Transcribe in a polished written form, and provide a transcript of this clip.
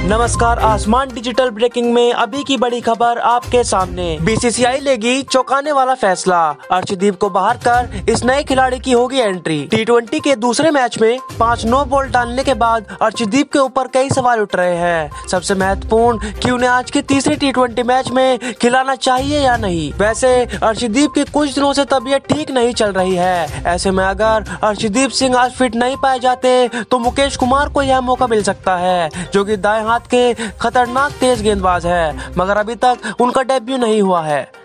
नमस्कार, आसमान digital breaking में अभी की बड़ी खबर आपके सामने। बीसीसीआई लेगी चौंकाने वाला फैसला, अर्शदीप को बाहर कर इस नए खिलाड़ी की होगी एंट्री। टी20 के दूसरे मैच में 5 नो बॉल डालने के बाद अर्शदीप के ऊपर कई सवाल उठ रहे हैं। सबसे महत्वपूर्ण कि उन्हें आज के तीसरे टी20 मैच में खिलाना चाहिए या नहीं। वैसे अर्शदीप की कुछ दिनों से तबीयत ठीक नहीं चल रही है। ऐसे में अगर अर्शदीप सिंह आज फिट नहीं पाए जाते तो मुकेश कुमार को यह मौका मिल सकता है, जो कि दाएं हाथ के खतरनाक तेज गेंदबाज है, मगर अभी तक उनका डेब्यू नहीं हुआ है।